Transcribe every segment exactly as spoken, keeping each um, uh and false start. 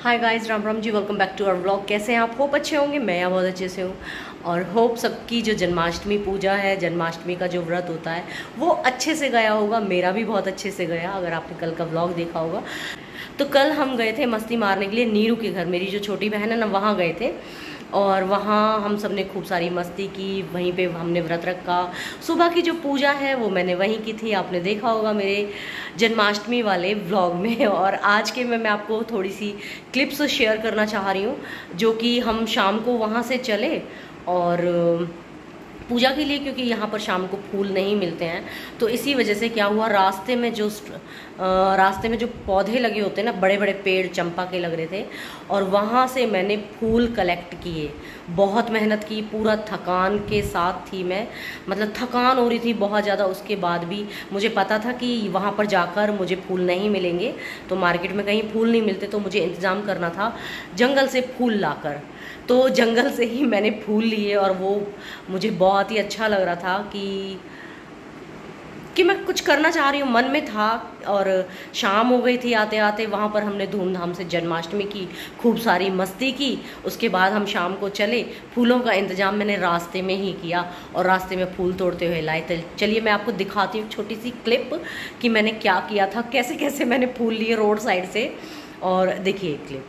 Hi guys, Ram Ram ji, welcome back to our vlog. कैसे हैं आप? होप अच्छे होंगे। मैं यहाँ बहुत अच्छे से हूँ और होप सबकी जो जन्माष्टमी पूजा है, जन्माष्टमी का जो व्रत होता है वो अच्छे से गया होगा। मेरा भी बहुत अच्छे से गया, अगर आपने कल का व्लॉग देखा होगा। तो कल हम गए थे मस्ती मारने के लिए नीरू के घर। मेरी जो छोटी बहन है ना, वहाँ गए थे और वहाँ हम सब ने खूब सारी मस्ती की। वहीं पे हमने व्रत रखा। सुबह की जो पूजा है वो मैंने वहीं की थी, आपने देखा होगा मेरे जन्माष्टमी वाले व्लॉग में। और आज के में मैं आपको थोड़ी सी क्लिप्स शेयर करना चाह रही हूँ, जो कि हम शाम को वहाँ से चले और पूजा के लिए, क्योंकि यहाँ पर शाम को फूल नहीं मिलते हैं। तो इसी वजह से क्या हुआ, रास्ते में जो रास्ते में जो पौधे लगे होते हैं ना, बड़े बड़े पेड़ चंपा के लग रहे थे, और वहाँ से मैंने फूल कलेक्ट किए। बहुत मेहनत की, पूरा थकान के साथ थी मैं, मतलब थकान हो रही थी बहुत ज़्यादा। उसके बाद भी मुझे पता था कि वहाँ पर जाकर मुझे फूल नहीं मिलेंगे, तो मार्केट में कहीं फूल नहीं मिलते, तो मुझे इंतज़ाम करना था जंगल से फूल लाकर। तो जंगल से ही मैंने फूल लिए और वो मुझे बहुत ही अच्छा लग रहा था कि कि मैं कुछ करना चाह रही हूँ, मन में था। और शाम हो गई थी आते आते। वहाँ पर हमने धूमधाम से जन्माष्टमी की, खूब सारी मस्ती की। उसके बाद हम शाम को चले। फूलों का इंतज़ाम मैंने रास्ते में ही किया और रास्ते में फूल तोड़ते हुए लाए थे। चलिए मैं आपको दिखाती हूँ छोटी सी क्लिप कि मैंने क्या किया था, कैसे कैसे मैंने फूल लिए रोड साइड से। और देखिए क्लिप।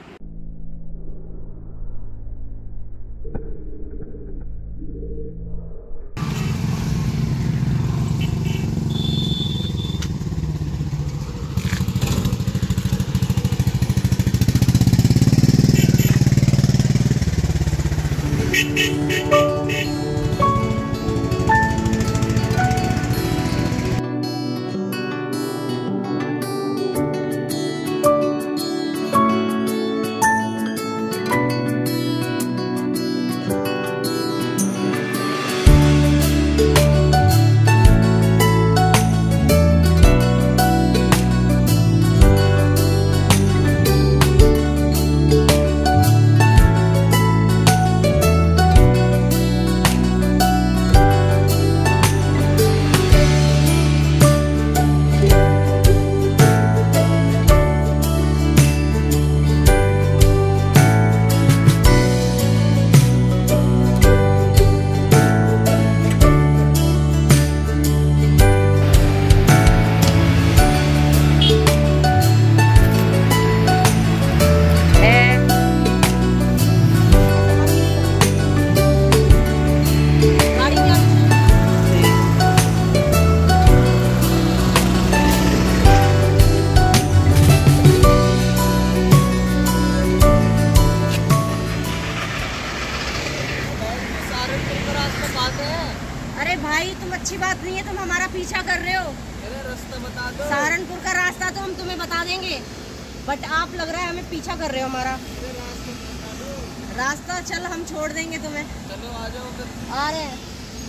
अरे भाई, तुम अच्छी बात नहीं है, तुम हमारा पीछा कर रहे हो। रास्ता बता दो। सहारनपुर का रास्ता तो हम तुम्हें बता देंगे, बट आप लग रहा है हमें पीछा कर रहे हो हमारा। रास्ता चल, हम छोड़ देंगे तुम्हें। चलो आ जाओ फिर। आ रहे हैं।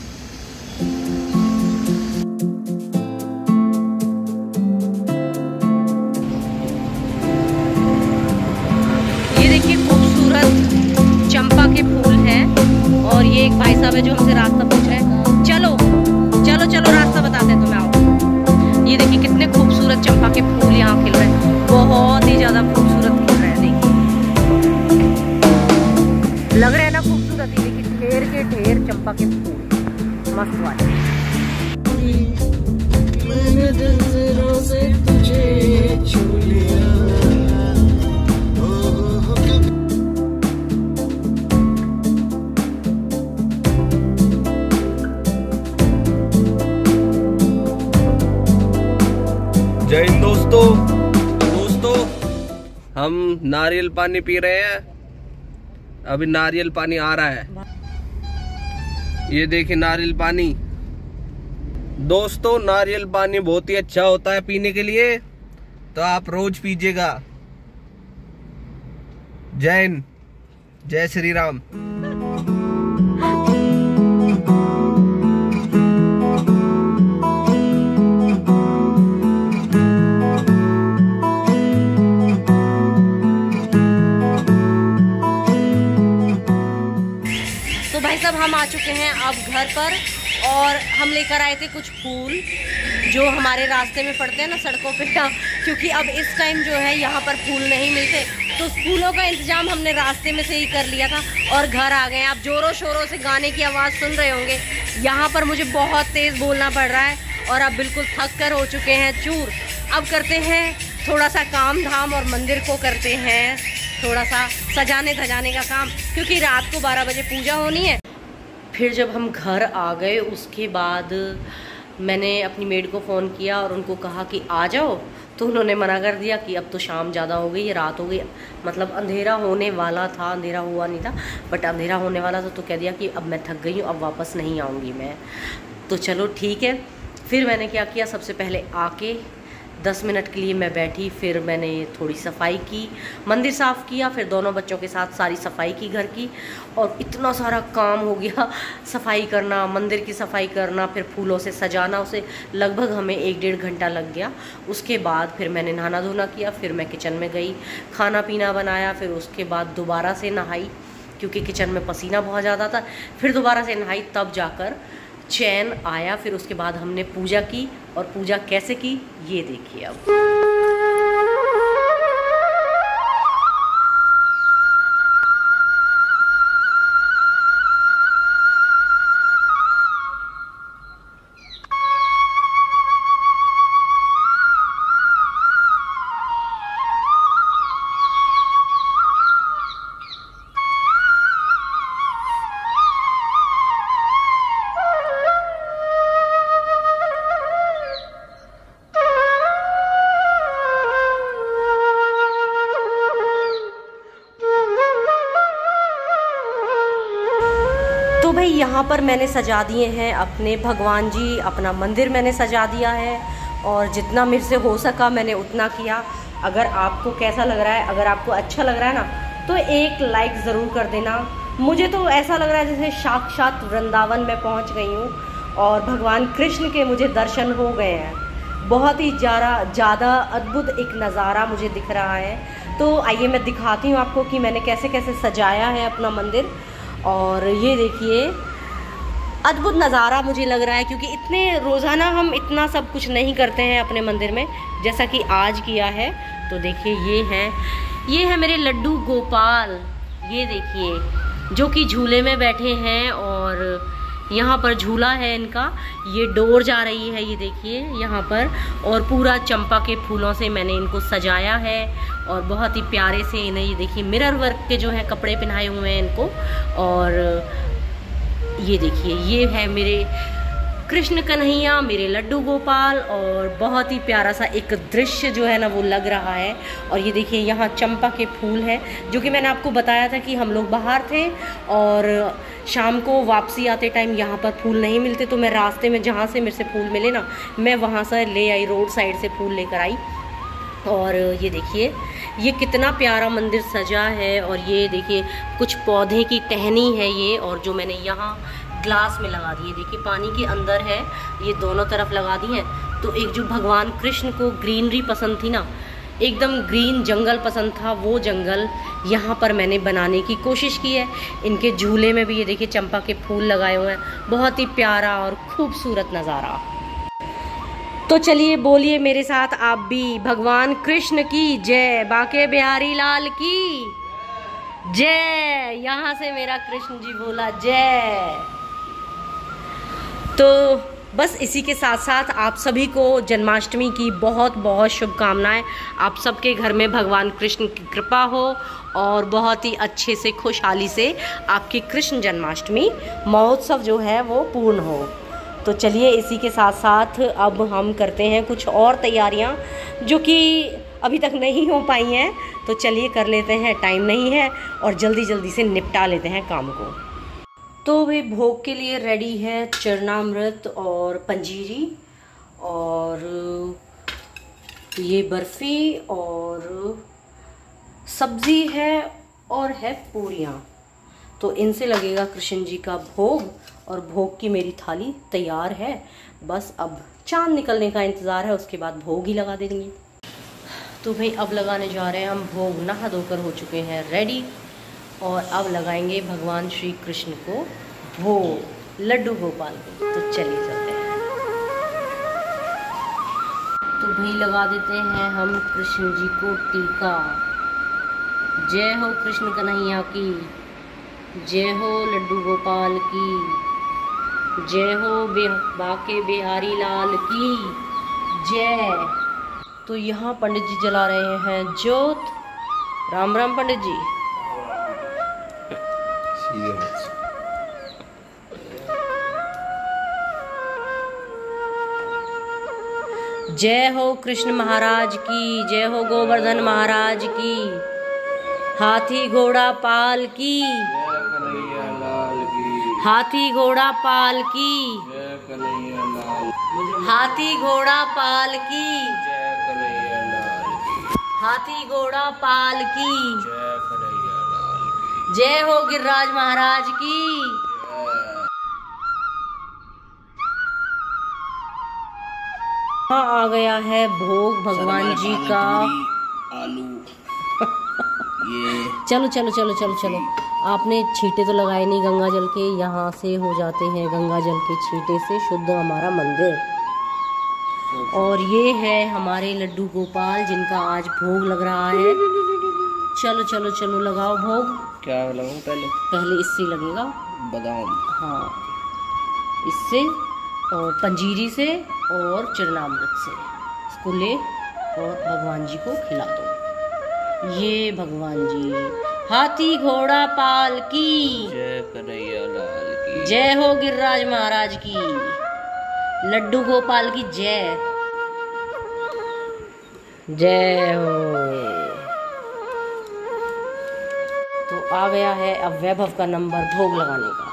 ये देखिए खूबसूरत चंपा के फूल हैं और ये एक भाई साहब है जो हमसे रास्ता पूछ रहे हैं। चलो चलो चलो, रास्ता बताते हैं तुम्हें, आओ। ये देखिए कितने खूबसूरत चंपा के फूल यहाँ खिल रहे हैं, बहुत ही ज्यादा खूबसूरत खिल रहे हैं। देखिए, लग रहे हैं ना खूबसूरत। ये देखिए ढेर के ढेर चंपा के फूल, मस्त वाले। मैंने नजरों से तुझे छू लिया। जय हिंद दोस्तों दोस्तों हम नारियल पानी पी रहे हैं। अभी नारियल पानी आ रहा है, ये देखिए नारियल पानी। दोस्तों नारियल पानी बहुत ही अच्छा होता है पीने के लिए, तो आप रोज पीजिएगा। जय हिंद, जय श्री राम। सब हम आ चुके हैं अब घर पर और हम लेकर आए थे कुछ फूल जो हमारे रास्ते में पड़ते हैं ना सड़कों पे, क्योंकि अब इस टाइम जो है यहाँ पर फूल नहीं मिलते तो फूलों का इंतजाम हमने रास्ते में से ही कर लिया था और घर आ गए। आप जोरों शोरों से गाने की आवाज़ सुन रहे होंगे। यहाँ पर मुझे बहुत तेज़ बोलना पड़ रहा है और अब बिल्कुल थक कर हो चुके हैं चूर। अब करते हैं थोड़ा सा काम धाम और मंदिर को करते हैं थोड़ा सा सजाने धजाने का काम, क्योंकि रात को बारह बजे पूजा होनी है। फिर जब हम घर आ गए उसके बाद मैंने अपनी मेड को फ़ोन किया और उनको कहा कि आ जाओ, तो उन्होंने मना कर दिया कि अब तो शाम ज़्यादा हो गई है, रात हो गई, मतलब अंधेरा होने वाला था। अंधेरा हुआ नहीं था बट अंधेरा होने वाला था, तो कह दिया कि अब मैं थक गई हूँ, अब वापस नहीं आऊँगी मैं। तो चलो ठीक है। फिर मैंने क्या किया, सबसे पहले आके दस मिनट के लिए मैं बैठी, फिर मैंने थोड़ी सफाई की, मंदिर साफ़ किया, फिर दोनों बच्चों के साथ सारी सफाई की घर की। और इतना सारा काम हो गया, सफाई करना, मंदिर की सफाई करना, फिर फूलों से सजाना, उसे लगभग हमें एक डेढ़ घंटा लग गया। उसके बाद फिर मैंने नहाना धोना किया, फिर मैं किचन में गई, खाना पीना बनाया, फिर उसके बाद दोबारा से नहाई क्योंकि किचन में पसीना बहुत ज़्यादा था। फिर दोबारा से नहाई, तब जाकर चैन आया। फिर उसके बाद हमने पूजा की, और पूजा कैसे की ये देखिए अब। तो भाई यहाँ पर मैंने सजा दिए हैं अपने भगवान जी, अपना मंदिर मैंने सजा दिया है और जितना मेरे से हो सका मैंने उतना किया। अगर आपको कैसा लग रहा है, अगर आपको अच्छा लग रहा है ना, तो एक लाइक ज़रूर कर देना। मुझे तो ऐसा लग रहा है जैसे साक्षात वृंदावन में पहुँच गई हूँ और भगवान कृष्ण के मुझे दर्शन हो गए हैं। बहुत ही ज़्यादा ज़्यादा अद्भुत एक नज़ारा मुझे दिख रहा है। तो आइए मैं दिखाती हूँ आपको कि मैंने कैसे कैसे सजाया है अपना मंदिर। और ये देखिए अद्भुत नज़ारा मुझे लग रहा है, क्योंकि इतने रोज़ाना हम इतना सब कुछ नहीं करते हैं अपने मंदिर में जैसा कि आज किया है। तो देखिए ये है ये है मेरे लड्डू गोपाल, ये देखिए जो कि झूले में बैठे हैं और यहाँ पर झूला है इनका, ये डोर जा रही है, ये देखिए यहाँ पर। और पूरा चंपा के फूलों से मैंने इनको सजाया है और बहुत ही प्यारे से इन्हें, ये देखिए मिरर वर्क के जो है कपड़े पहनाए हुए हैं इनको। और ये देखिए ये है मेरे कृष्ण कन्हैया, मेरे लड्डू गोपाल, और बहुत ही प्यारा सा एक दृश्य जो है ना वो लग रहा है। और ये देखिए यहाँ चंपा के फूल हैं, जो कि मैंने आपको बताया था कि हम लोग बाहर थे और शाम को वापसी आते टाइम यहाँ पर फूल नहीं मिलते, तो मैं रास्ते में जहाँ से मेरे से फूल मिले ना, मैं वहाँ से ले आई, रोड साइड से फूल लेकर आई। और ये देखिए ये कितना प्यारा मंदिर सजा है। और ये देखिए कुछ पौधे की टहनी है ये, और जो मैंने यहाँ ग्लास में लगा दी है, देखिए पानी के अंदर है, ये दोनों तरफ लगा दी हैं। तो एक जो भगवान कृष्ण को ग्रीनरी पसंद थी ना, एकदम ग्रीन जंगल पसंद था, वो जंगल यहाँ पर मैंने बनाने की कोशिश की है। इनके झूले में भी ये देखिए चंपा के फूल लगाए हुए हैं, बहुत ही प्यारा और खूबसूरत नज़ारा। तो चलिए बोलिए मेरे साथ आप भी, भगवान कृष्ण की जय, बाके बिहारी लाल की जय। यहाँ से मेरा कृष्ण जी बोला जय। तो बस इसी के साथ साथ आप सभी को जन्माष्टमी की बहुत बहुत शुभकामनाएं। आप सबके घर में भगवान कृष्ण की कृपा हो और बहुत ही अच्छे से खुशहाली से आपकी कृष्ण जन्माष्टमी महोत्सव जो है वो पूर्ण हो। तो चलिए इसी के साथ साथ अब हम करते हैं कुछ और तैयारियां जो कि अभी तक नहीं हो पाई हैं। तो चलिए कर लेते हैं, टाइम नहीं है और जल्दी जल्दी से निपटा लेते हैं काम को। तो भाई भोग के लिए रेडी है चरणामृत और पंजीरी, और ये बर्फ़ी और सब्ज़ी है और है पूरियाँ। तो इनसे लगेगा कृष्ण जी का भोग और भोग की मेरी थाली तैयार है। बस अब चांद निकलने का इंतज़ार है, उसके बाद भोग ही लगा देंगे। तो भाई अब लगाने जा रहे हैं हम भोग। नहा धोकर हो चुके हैं रेडी और अब लगाएंगे भगवान श्री कृष्ण को भोग, लड्डू गोपाल को। तो चलिए चलते हैं। तो भाई लगा देते हैं हम कृष्ण जी को टीका। जय हो कृष्ण कन्हैया की, जय हो लड्डू गोपाल की, जय हो बे बाके बिहारी लाल की जय। तो यहाँ पंडित जी जला रहे हैं ज्योत। राम राम पंडित जी। जय हो कृष्ण महाराज की, जय हो गोवर्धन महाराज की, हाथी घोड़ा पाल की, हाथी घोड़ा पाल की, हाथी घोड़ा पाल की, हाथी घोड़ा पाल की, जय हो गिरिराज महाराज की। हाँ आ गया है भोग भगवान जी का। आलू ये चलो चलो चलो चलो चलो। आपने छींटे तो लगाए नहीं गंगा जल के, यहाँ से हो जाते हैं गंगा जल के छींटे से शुद्ध हमारा मंदिर। और ये है हमारे लड्डू गोपाल जिनका आज भोग लग रहा है। चलो चलो चलो लगाओ भोग। क्या लगाऊं पहले? पहले इससे लगेगा बादाम। हाँ इससे और पंजीरी से और चरणामृत से इसको ले और भगवान जी को खिला दो। ये भगवान जी हाथी घोड़ा पाल की, जय कन्हैया लाल की, जय हो गिरिराज महाराज की, लड्डू गोपाल की जय जय हो। तो आ गया है अब वैभव का नंबर भोग लगाने का।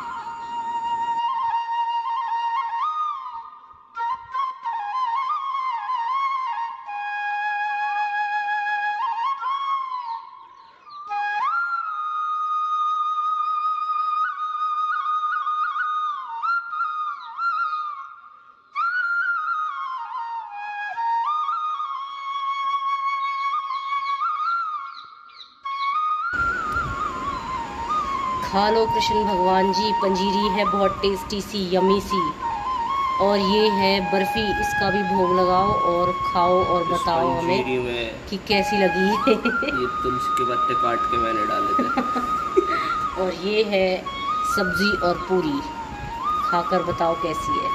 खा लो कृष्ण भगवान जी, पंजीरी है बहुत टेस्टी सी यमी सी। और ये है बर्फी, इसका भी भोग लगाओ और खाओ और बताओ हमें कि कैसी लगी है। ये तुलसी के पत्ते काट के मैंने डाले थे। और ये है सब्जी और पूरी, खाकर बताओ कैसी है।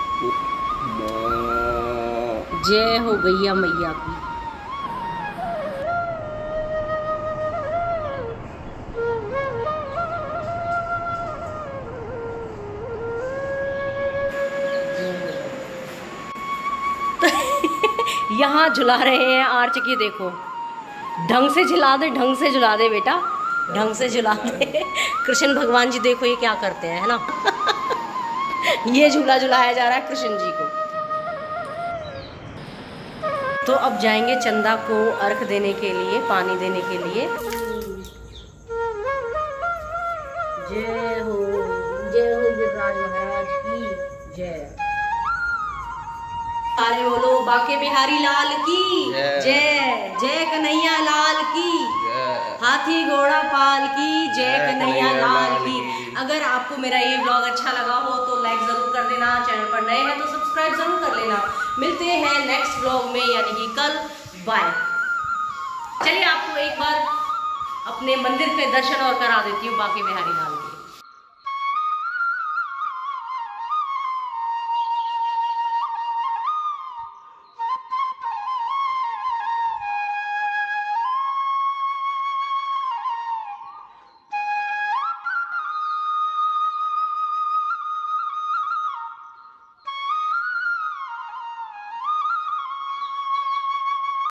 जय हो गैया मैया की। यहाँ झुला रहे हैं आर्च की, देखो ढंग से झुला दे, ढंग से झुला दे बेटा, ढंग से झुला दे। कृष्ण भगवान जी देखो ये क्या करते हैं, है ना। ये झूला झुलाया जा रहा है कृष्ण जी को। तो अब जाएंगे चंदा को अर्घ देने के लिए, पानी देने के लिए। जय हो जय हो गिरिराज महाराज की जय। सारे बोलो बाके बिहारी लाल की जय, जय कन्हैया लाल की, हाथी घोड़ा पाल की जय कन्हैया लाल की। अगर आपको मेरा ये ब्लॉग अच्छा लगा हो तो लाइक जरूर कर देना, चैनल पर नए हैं तो सब्सक्राइब जरूर कर लेना। मिलते हैं नेक्स्ट ब्लॉग में यानी कि कल। बाय। चलिए आपको एक बार अपने मंदिर के दर्शन और करा देती हूँ बाके बिहारी लाल।